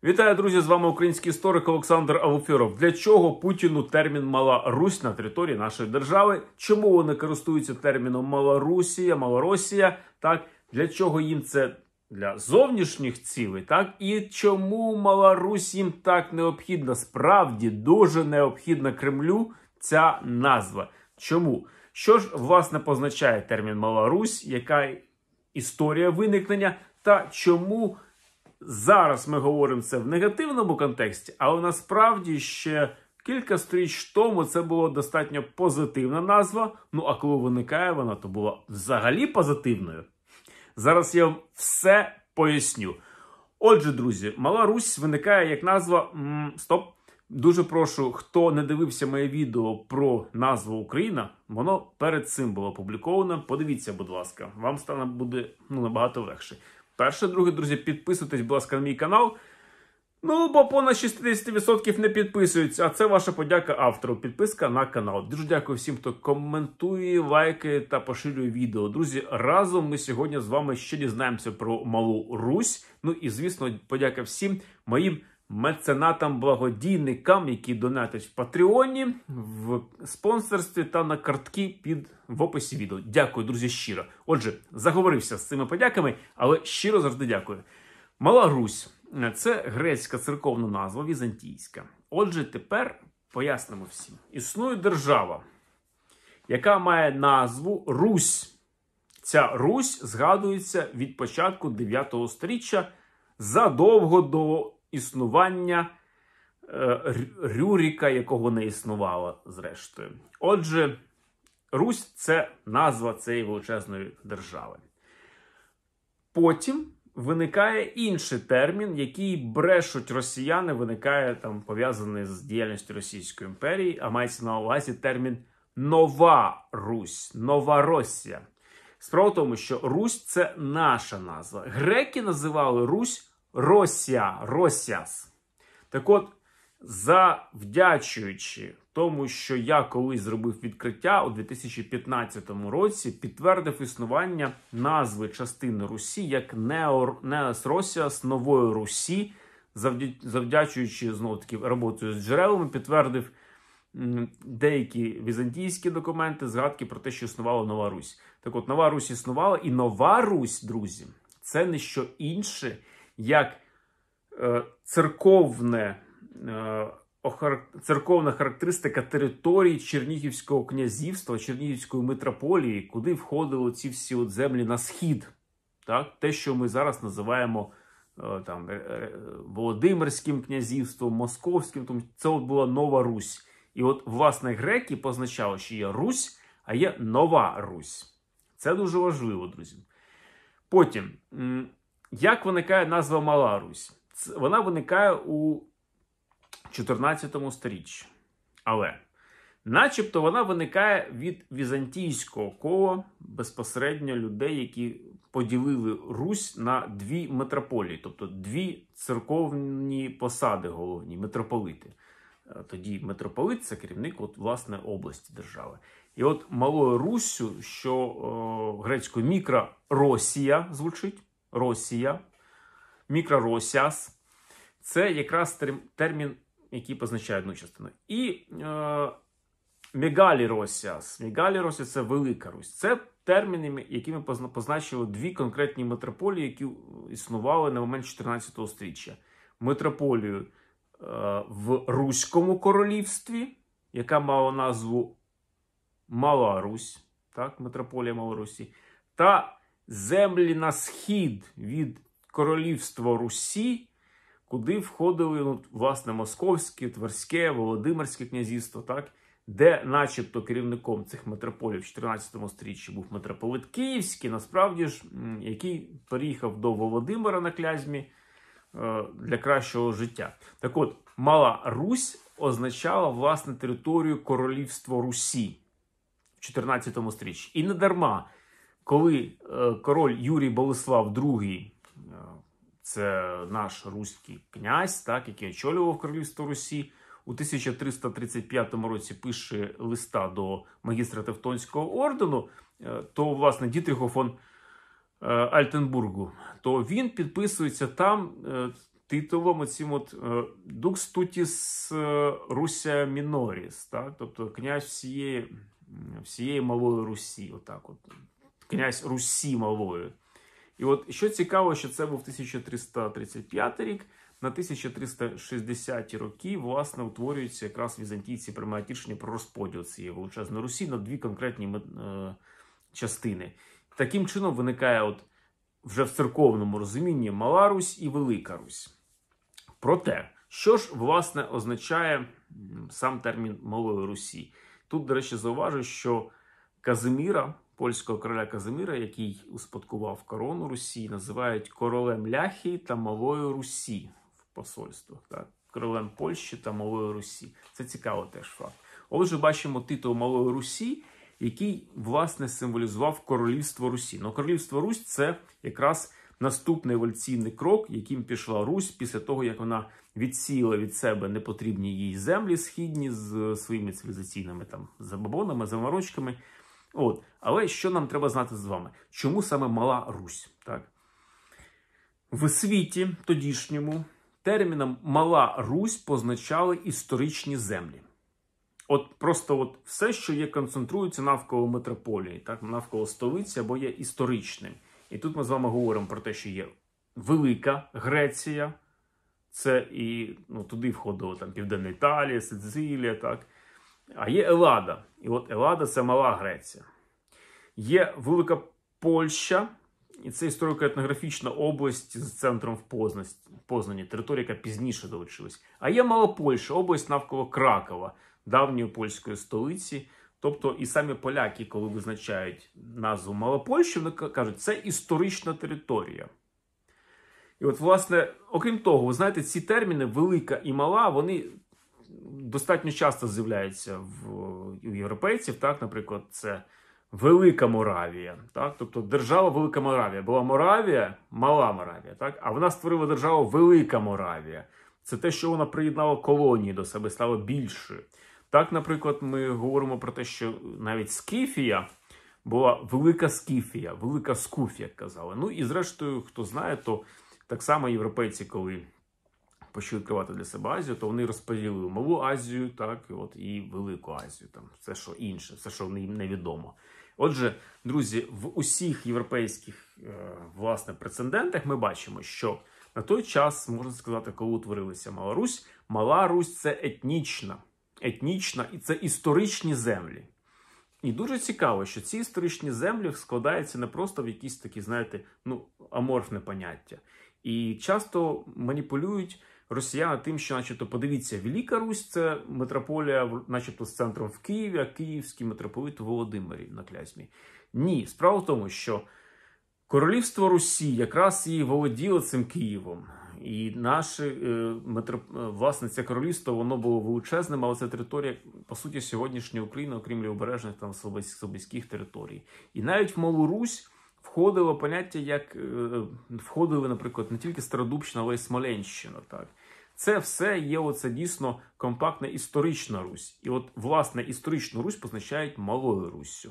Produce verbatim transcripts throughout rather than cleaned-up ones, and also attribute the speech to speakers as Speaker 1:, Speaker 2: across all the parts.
Speaker 1: Вітаю, друзі! З вами український історик Олександр Алферов. Для чого Путіну термін «Мала Русь» на території нашої держави? Чому вони користуються терміном «Малорусія», «Малоросія»? Так? Для чого їм це? Для зовнішніх цілей, так? І чому Мала Русь їм так необхідна? Справді, дуже необхідна Кремлю ця назва. Чому? Що ж, власне, позначає термін «Мала Русь», яка історія виникнення, та чому зараз ми говоримо це в негативному контексті, але насправді ще кілька сторіч тому це була достатньо позитивна назва, ну а коли виникає вона, то була взагалі позитивною. Зараз я вам все поясню. Отже, друзі, Мала Русь виникає як назва... М, стоп. Дуже прошу, хто не дивився моє відео про назву Україна, воно перед цим було опубліковано. Подивіться, будь ласка, вам стане буде ну, набагато легше. Перше, друге, друзі, підписуйтесь, будь ласка, на мій канал. Ну, бо понад шістдесят відсотків не підписуються, а це ваша подяка автору. Підписка на канал. Дуже дякую всім, хто коментує, лайкає та поширює відео. Друзі, разом ми сьогодні з вами ще дізнаємося про Малу Русь. Ну і, звісно, подяка всім моїм меценатам, благодійникам, які донатять в Патреоні, в спонсорстві та на картки під в описі відео. Дякую, друзі, щиро. Отже, заговорився з цими подяками, але щиро завжди дякую. Мала Русь – це грецька церковна назва, візантійська. Отже, тепер пояснимо всім. Існує держава, яка має назву Русь. Ця Русь згадується від початку дев'ятого сторіччя, задовго до існування е, Рюріка, якого не існувало, зрештою. Отже, Русь – це назва цієї величезної держави. Потім виникає інший термін, який брешуть росіяни, виникає там пов'язаний з діяльністю Російської імперії, а мається на увазі термін «Нова Русь», «Нова Росія». Справа в тому, що Русь – це наша назва. Греки називали Русь Росія, Росяс. Так от, завдячуючи тому, що я колись зробив відкриття у дві тисячі п'ятнадцятому році, підтвердив існування назви частини Русі як Неос Росіас, Нової Русі, завдячуючи, знову таки, роботою з джерелами, підтвердив деякі візантійські документи, згадки про те, що існувала Нова Русь. Так от, Нова Русь існувала, і Нова Русь, друзі, це не що інше, як е, церковне, е, охар... церковна характеристика території Чернігівського князівства, Чернігівської митрополії, куди входили ці всі от землі на схід. Так? Те, що ми зараз називаємо е, там, е, Володимирським князівством, Московським, тому це от була Нова Русь. І от, власне, греки позначали, що є Русь, а є Нова Русь. Це дуже важливо, друзі. Потім, як виникає назва Мала Русь? Вона виникає у чотирнадцятому сторіччі. Але, начебто, вона виникає від візантійського кола, безпосередньо людей, які поділили Русь на дві митрополії, тобто дві церковні посади головні, митрополити. Тоді митрополит – це керівник, от, власне, області держави. І от Малою Руссю, що о, грецькою мікро-Росія звучить, Росія, мікро-Росяс, це якраз термін, який позначає одну частину. І е, Мегалі-Росяс, Мегалі-Росяс – це Велика Русь. Це терміни, якими позначили дві конкретні митрополії, які існували на момент чотирнадцятого сторіччя. Митрополію в Руському королівстві, яка мала назву Мала Русь, так, митрополія Малорусі, та землі на схід від королівства Русі, куди входили, ну, власне, Московське, Тверське, Володимирське князівство, так, де начебто керівником цих митрополій в чотирнадцятому сторіччі був митрополит Київський, насправді ж, який переїхав до Володимира на Клязьмі для кращого життя. Так от, Мала Русь означала, власне, територію королівства Русі в чотирнадцятому сторіччі. І не дарма, коли е, король Юрій Болеслав другий, е, це наш руський князь, так, який очолював королівство Русі, у тисяча триста тридцять п'ятому році пише листа до магістра Тевтонського ордену, е, то, власне, Дітріху фон Альтенбургу, то він підписується там титулом оцім от Dux Tutis Russia Minoris, так? Тобто князь всієї, всієї Малої Русі, отак от. Князь Русі Малої. І от що цікаво, що це був тисяча триста тридцять п'ятий рік, на тисяча триста шістдесяті роки, власне, утворюються якраз візантійці приймають рішення про розподіл цієї величезної Русі на дві конкретні е, частини. Таким чином виникає от вже в церковному розумінні Мала Русь і Велика Русь. Проте, що ж, власне, означає сам термін Малої Русі? Тут, до речі, зауважу, що Казиміра, польського короля Казиміра, який успадкував корону Русі, називають королем Ляхії та Малої Русі в посольствах. Так? Королем Польщі та Малої Русі. Це цікаво теж факт. Отже, бачимо титул Малої Русі, який, власне, символізував королівство Русі. Ну, королівство Русь – це якраз наступний еволюційний крок, яким пішла Русь після того, як вона відсіяла від себе непотрібні їй землі східні з своїми цивілізаційними там забобонами, заморочками. От. Але що нам треба знати з вами? Чому саме Мала Русь? Так? В світі тодішньому терміном Мала Русь позначали історичні землі. От просто от все, що є, концентрується навколо метрополії, так? Навколо столиці або є історичним. І тут ми з вами говоримо про те, що є Велика Греція, це і ну, туди входило там Південна Італія, Сицилія, так? А є Еллада. І от Еллада – це Мала Греція. Є Велика Польща, і це історико-етнографічна область з центром в Познані, територія, яка пізніше долучилась. А є Мала Польща, область навколо Кракова, давньої польської столиці. Тобто і самі поляки, коли визначають назву Мала Польща, вони кажуть, це історична територія. І от, власне, окрім того, ви знаєте, ці терміни «велика» і «мала», вони достатньо часто з'являються в, у європейців, так, наприклад, це Велика Моравія, так, тобто держава Велика Моравія. Була Моравія, Мала Моравія, так, а вона створила державу Велика Моравія. Це те, що вона приєднала колонії до себе, стала більшою. Так, наприклад, ми говоримо про те, що навіть Скіфія була Велика Скіфія, Велика Скуфія, як казали. Ну і зрештою, хто знає, то так само європейці, коли почали відкривати для себе Азію, то вони розподілили Малу Азію, так, і, от, і Велику Азію, там, все, що інше, все, що невідомо. Отже, друзі, в усіх європейських, власне, прецедентах ми бачимо, що на той час, можна сказати, коли утворилася Мала Русь, Мала Русь – це етнічна, етнічна, і це історичні землі. І дуже цікаво, що ці історичні землі складаються не просто в якісь такі, знаєте, ну, аморфне поняття. І часто маніпулюють росіяни тим, що, начебто, подивіться, Велика Русь – це метрополія, начебто, з центром в Києві, а київський митрополит у Володимирі на Клязьмі. Ні, справа в тому, що королівство Русі якраз і володіло цим Києвом. І наше, е, метро, власне, це королівство, воно було величезним, але це територія, по суті, сьогоднішньої України, окрім лівобережних там слободських територій. І навіть в Малу Русь входило поняття, як е, входили, наприклад, не тільки Стародубщина, але й Смоленщина. Так? Це все є оце дійсно компактна історична Русь. І от, власне, історичну Русь позначають Малою Руссю.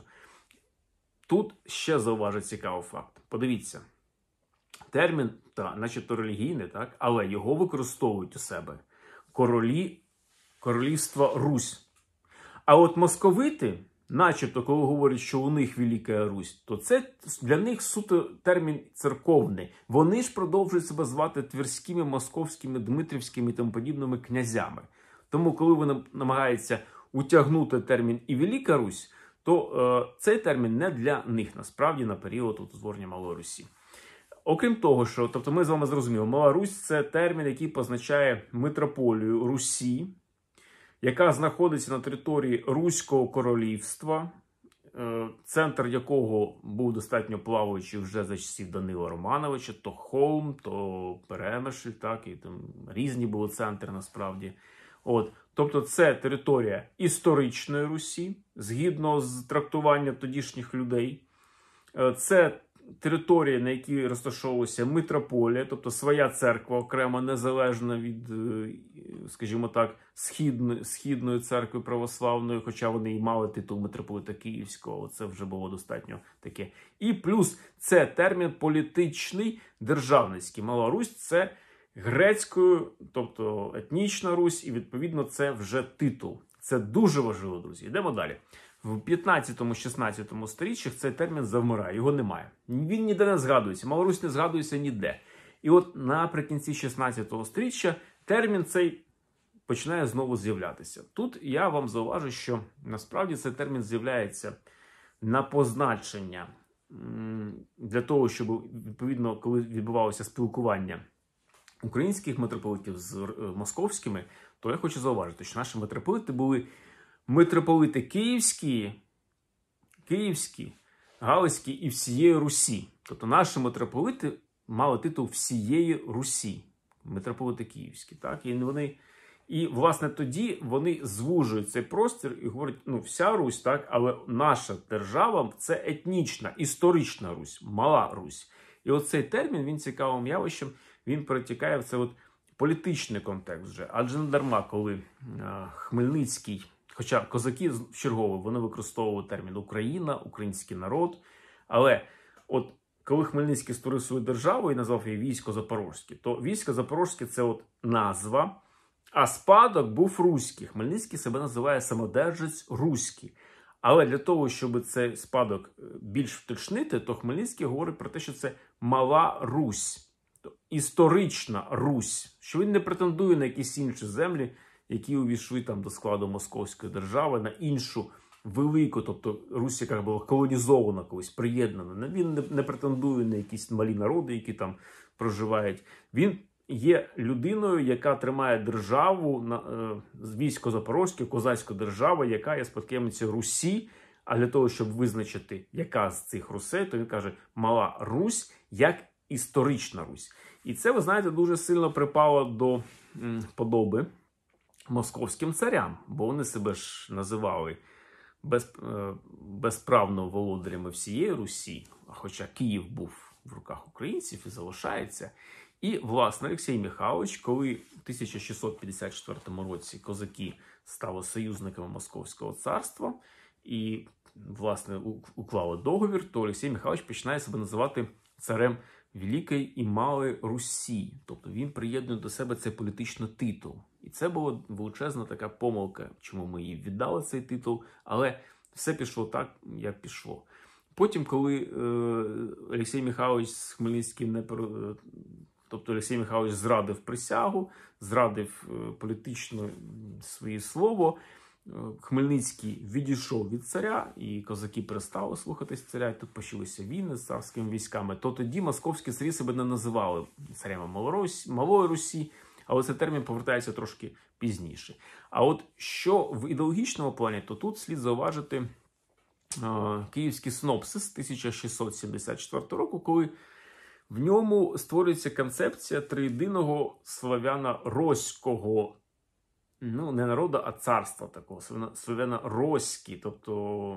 Speaker 1: Тут ще зауважить цікавий факт. Подивіться. Термін, та, начебто релігійний, так, але його використовують у себе королі королівства Русь. А от московити, начебто, коли говорять, що у них Велика Русь, то це для них суто термін церковний. Вони ж продовжують себе звати тверськими, московськими, дмитрівськими і тому подібними князями. Тому, коли вони намагаються утягнути термін і Велика Русь, то е, цей термін не для них, насправді, на період утворення Малої Русі. Окрім того, що, тобто ми з вами зрозуміли, Мала Русь – це термін, який позначає митрополію Русі, яка знаходиться на території Руського королівства, центр якого був достатньо плаваючий вже за часів Данила Романовича, то Холм, то Перемишль, так, і там різні були центри насправді. От, тобто це територія історичної Русі, згідно з трактуванням тодішніх людей. Це територія, на якій розташовувалася митрополія, тобто своя церква окремо, незалежна від, скажімо так, східної, східної церкви православної, хоча вони і мали титул митрополита Київського, це вже було достатньо таке. І плюс це термін політичний, державницький. Мала Русь – це грецькою, тобто етнічна Русь, і відповідно це вже титул. Це дуже важливо, друзі. Йдемо далі. В п'ятнадцятому-шістнадцятому сторіччях цей термін завмирає, його немає. Він ніде не згадується, Малорусь не згадується ніде. І от наприкінці шістнадцятого сторіччя термін цей починає знову з'являтися. Тут я вам зауважу, що насправді цей термін з'являється на позначення для того, щоб, відповідно, коли відбувалося спілкування українських митрополитів з московськими, то я хочу зауважити, що наші митрополити були митрополити київські, київські, галицькі і всієї Русі. Тобто наші митрополити мали титул всієї Русі, митрополити київські, так? І вони, і власне тоді вони звужують цей простір і говорять, ну, вся Русь, так, але наша держава – це етнічна, історична Русь, мала Русь. І оцей термін, він цікавим явищем, він перетікає в це от політичний контекст вже. Адже не дарма, коли а, Хмельницький, хоча козаки чергово, вони використовували термін Україна, український народ, але от коли Хмельницький створив свою державу і назвав її Військо Запорозьке, то Військо Запорозьке – це от назва, а спадок був руський. Хмельницький себе називає самодержець руський. Але для того, щоб цей спадок більш вточнити, то Хмельницький говорить про те, що це Мала Русь, історична Русь, що він не претендує на якісь інші землі, які увійшли там до складу Московської держави, на іншу велику, тобто Русь, яка була колонізована колись, приєднана. Він не, не претендує на якісь малі народи, які там проживають. Він є людиною, яка тримає державу, на, е, військо Запорозьке, козацьку державу, яка є спадкоємицею Русі. А для того, щоб визначити, яка з цих Русей, то він каже Мала Русь як історична Русь. І це, ви знаєте, дуже сильно припало до м, подоби московським царям, бо вони себе ж називали без, е, безправно володарями всієї Русі, хоча Київ був в руках українців і залишається. І, власне, Олексій Михайлович, коли в тисяча шістсот п'ятдесят четвертому році козаки стали союзниками Московського царства і, власне, уклали договір, то Олексій Михайлович починає себе називати царем Великої і Малої Русі. Тобто він приєднує до себе цей політичний титул. І це була величезна така помилка, чому ми їй віддали цей титул, але все пішло так, як пішло. Потім, коли е, Олексій Михайлович з Хмельницьким не... Тобто Олексій Михайлович зрадив присягу, зрадив е, політично своє слово, Хмельницький відійшов від царя, і козаки перестали слухатись царя, і тут почалися війни з царськими військами, то тоді московські царі себе не називали царями Малої Русі, але цей термін повертається трошки пізніше. А от що в ідеологічному плані, то тут слід зауважити е, Київський синопсис тисяча шістсот сімдесят четвертого року, коли в ньому створюється концепція триєдиного славяно-роського, ну, не народу, а царства такого, славяно-роський, тобто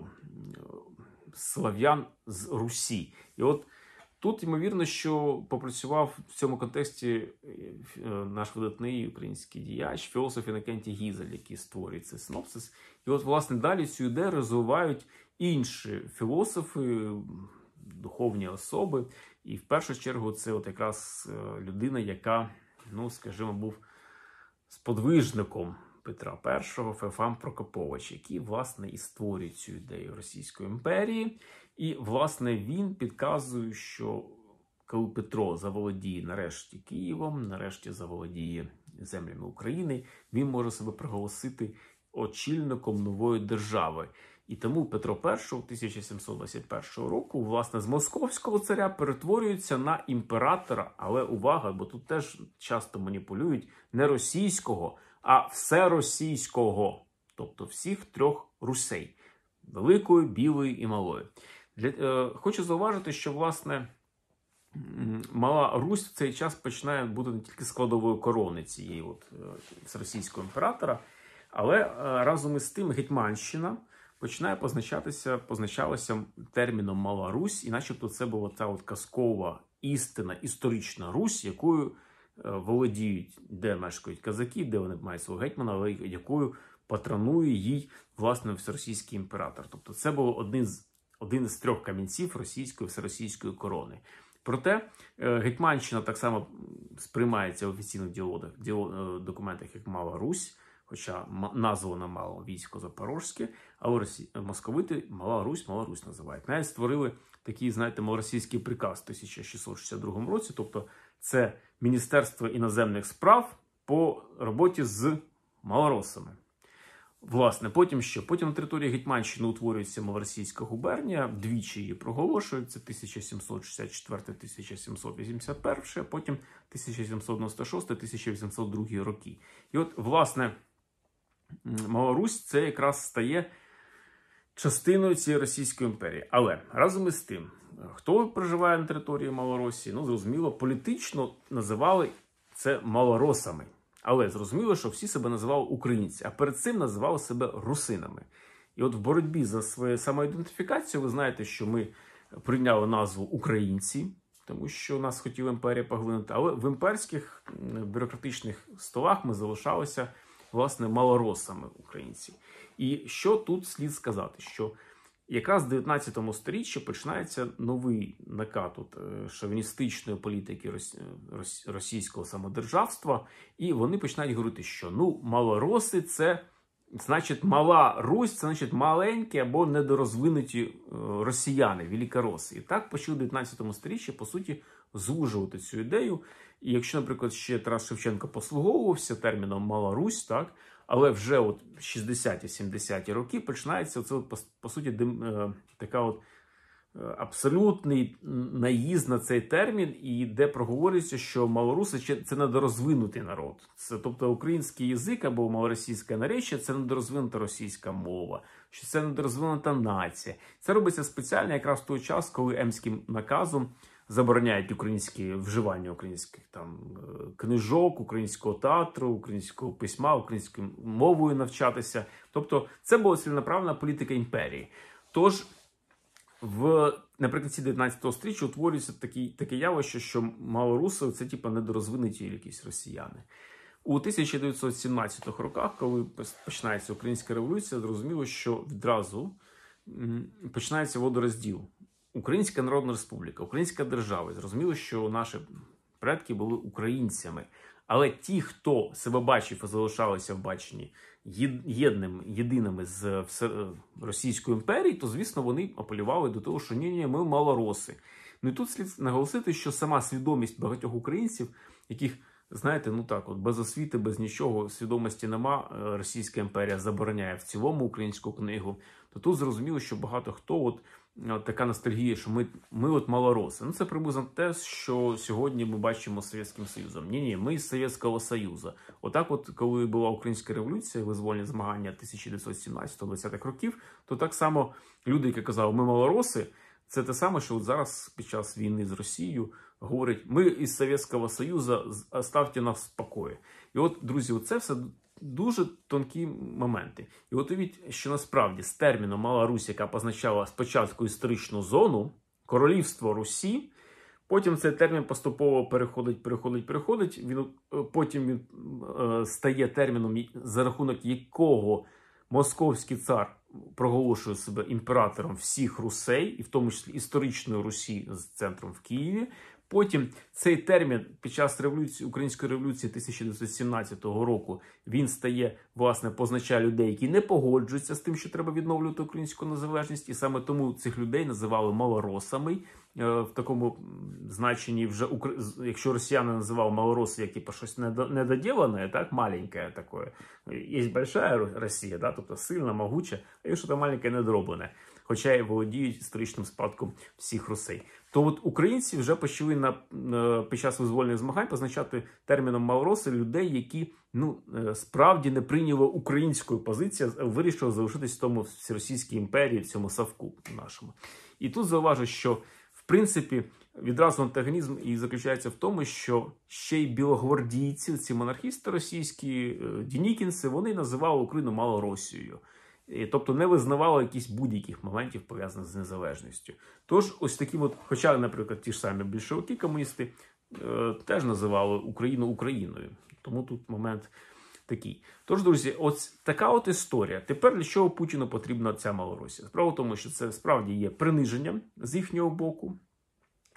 Speaker 1: слав'ян з Русі. І от тут, ймовірно, що попрацював в цьому контексті наш видатний український діяч, філософ Інокентій Гізель, який створює цей синопсис. І от, власне, далі цю ідею розвивають інші філософи, духовні особи. І в першу чергу це от якраз людина, яка, ну, скажімо, був сподвижником Петра І, Феофан Прокопович, який, власне, і створює цю ідею Російської імперії. І, власне, він підказує, що коли Петро заволодіє нарешті Києвом, нарешті заволодіє землями України, він може себе проголосити очільником нової держави. І тому Петро І тисяча сімсот двадцять першого року, власне, з московського царя перетворюється на імператора, але увага, бо тут теж часто маніпулюють, не російського, а всеросійського, тобто всіх трьох Русей – Великої, Білої і Малої. Для, е, хочу зауважити, що, власне, Мала Русь в цей час починає бути не тільки складовою корони цієї от, е, всеросійського імператора, але е, разом із тим Гетьманщина починає позначатися, позначалася терміном Мала Русь, і начебто це була та от казкова, істина, історична Русь, якою е, володіють, де мешкають козаки, де вони мають свого гетьмана, але якою патронує їй, власне, всеросійський імператор. Тобто це було один з, один із трьох камінців російської всеросійської корони. Проте Гетьманщина так само сприймається в офіційних документах як Мала Русь, хоча названа мало військо Запорозьке, але московити Мала Русь, Мала Русь називають. Навіть створили такий, знаєте, малоросійський приказ в тисяча шістсот шістдесят другому році, тобто це Міністерство іноземних справ по роботі з малоросами. Власне, потім що? Потім на території Гетьманщини утворюється малоросійська губернія, двічі її проголошується, тисяча сімсот шістдесят четвертий - тисяча сімсот вісімдесят перший, а потім тисяча сімсот дев'яносто шостий - тисяча вісімсот другий роки. І от, власне, Мала Русь це якраз стає частиною цієї Російської імперії. Але разом із тим, хто проживає на території Малоросії, ну, зрозуміло, політично називали це малоросами. Але зрозуміло, що всі себе називали українці, а перед цим називали себе русинами. І от в боротьбі за свою самоідентифікацію, ви знаєте, що ми прийняли назву українці, тому що нас хотіла імперія поглинути, але в імперських бюрократичних столах ми залишалися, власне, малоросами українці. І що тут слід сказати? Що якраз в дев'ятнадцятому сторіччі починається новий накат от, шовіністичної політики російського самодержавства, і вони починають говорити, що ну, малороси – це, значить, Мала Русь, це, значить, маленькі або недорозвинуті росіяни, великороси. І так почали в дев'ятнадцятому сторіччі, по суті, звужувати цю ідею. І якщо, наприклад, ще Тарас Шевченко послуговувався терміном Мала Русь, так, але вже от шістдесяті-сімдесяті роки починається оце, от, по, по суті, дим, е, така от е, абсолютний наїзд на цей термін, і де проговорюється, що малоруси – це недорозвинутий народ. Це, тобто український язик або малоросійське наречя – це недорозвинута російська мова, що це недорозвинута нація. Це робиться спеціально якраз в той час, коли Емським наказом забороняють українське вживання українських там книжок, українського театру, українського письма, українською мовою навчатися. Тобто це була ціленаправлена політика імперії. Тож в наприкінці дев'ятнадцятого сторіччя утворюється такі, таке явище, що малоруси – це типу недорозвинуті якісь росіяни. У тисяча дев'ятсот сімнадцятих роках, коли починається Українська революція, зрозуміло, що відразу починається водорозділ. Українська Народна Республіка, Українська держава. Зрозуміло, що наші предки були українцями. Але ті, хто себе бачив і залишалися в баченні єдними, єдиними з Російською імперією, то, звісно, вони апелювали до того, що ні-ні, ми малороси. Ну і тут слід наголосити, що сама свідомість багатьох українців, яких, знаєте, ну так, от без освіти, без нічого, свідомості нема, Російська імперія забороняє в цілому українську книгу, то тут зрозуміло, що багато хто от От така ностальгія, що ми, ми от малороси. Ну, це приблизно те, що сьогодні ми бачимо з Совєтським Союзом. Ні-ні, ми з Совєтського Союзу. Отак от, коли була Українська революція, визвольні змагання тисяча дев'ятсот сімнадцятого - двадцятих років, то так само люди, які казали, ми малороси, це те саме, що от зараз під час війни з Росією говорять, ми із Совєтського Союзу, оставте нас в спокої. І от, друзі, це все дуже тонкі моменти. І от уявіть, що насправді з терміном Мала Русь, яка позначала спочатку історичну зону, королівство Русі, потім цей термін поступово переходить, переходить, переходить, він, потім він е, стає терміном, за рахунок якого московський цар проголошує себе імператором всіх Русей, і в тому числі історичної Русі з центром в Києві. Потім цей термін під час революції, Української революції тисяча дев'ятсот сімнадцятого року, він стає, власне, позначає людей, які не погоджуються з тим, що треба відновлювати українську незалежність, і саме тому цих людей називали малоросами, в такому значенні вже, якщо росіяни називали малороси, як типу щось недоділене, так, маленьке таке, є большая Росія, да, тобто сильна, могуча, а є щось маленьке, недороблене, хоча й володіють історичним спадком всіх Русей. То от українці вже почали на, на, під час визвольних змагань позначати терміном малороси людей, які ну, справді не прийняли української позиції, а вирішили залишитись в тому Всеросійській імперії, в цьому совку нашому. І тут зауважу, що в принципі відразу антагонізм і заключається в тому, що ще й білогвардійці, ці монархісти російські, дінікінці, вони називали Україну Малоросією. Тобто не визнавали якісь будь-яких моментів, пов'язаних з незалежністю. Тож, ось таким от, хоча, наприклад, ті ж самі більшовики, комуністи, е, теж називали Україну Україною. Тому тут момент такий. Тож, друзі, ось така от історія. Тепер для чого Путіну потрібна ця Малоросія? Справа в тому, що це справді є приниженням з їхнього боку.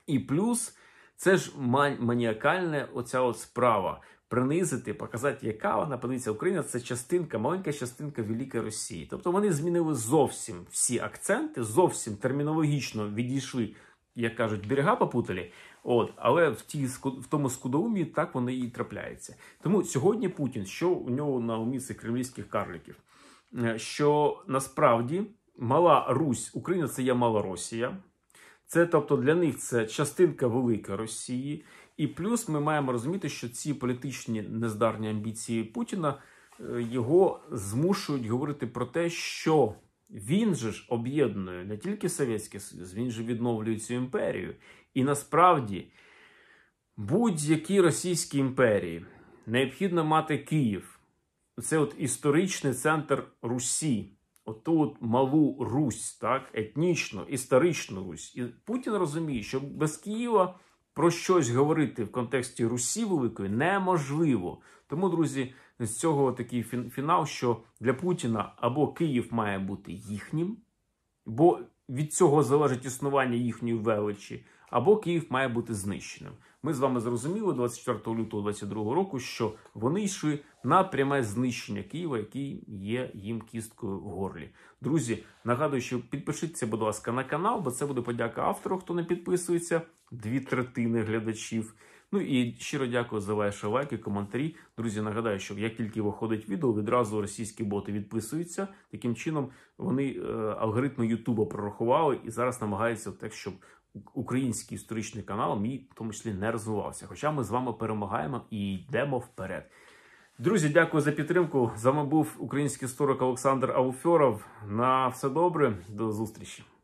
Speaker 1: І плюс, це ж маніакальна оця от справа. Принизити, показати, яка вона, подивіться, Україна – це частинка, маленька частинка Великої Росії. Тобто вони змінили зовсім всі акценти, зовсім термінологічно відійшли, як кажуть, берега попутали, от, але в, ті, в тому скудоумі так вони і трапляються. Тому сьогодні Путін, що у нього на умі цих кремлівських карликів? Що насправді Мала Русь, Україна – це є Мала Росія. Це, тобто, для них це частинка Великої Росії. І плюс ми маємо розуміти, що ці політичні нездарні амбіції Путіна його змушують говорити про те, що він же ж об'єднує не тільки Совєтський Союз, він же відновлює цю імперію. І насправді будь-якій російській імперії необхідно мати Київ. Це от історичний центр Русі. Оту от Малу Русь, так, етнічну, історичну Русь. І Путін розуміє, що без Києва про щось говорити в контексті Русі Великої неможливо. Тому, друзі, з цього такий фінал, що для Путіна або Київ має бути їхнім, бо від цього залежить існування їхньої величі, або Київ має бути знищеним. Ми з вами зрозуміли двадцять четвертого лютого двадцять другого року, що вони йшли на пряме знищення Києва, який є їм кісткою в горлі. Друзі, нагадую, що підпишіться, будь ласка, на канал, бо це буде подяка автору, хто не підписується, дві третини глядачів. Ну і щиро дякую за ваші лайки, коментарі. Друзі, нагадаю, що як тільки виходить відео, відразу російські боти відписуються. Таким чином вони е, алгоритми Ютуба прорахували і зараз намагаються так, щоб український історичний канал мій, в тому числі, не розвивався. Хоча ми з вами перемагаємо і йдемо вперед. Друзі, дякую за підтримку. З вами був український історик Олександр Алфьоров. На все добре. До зустрічі.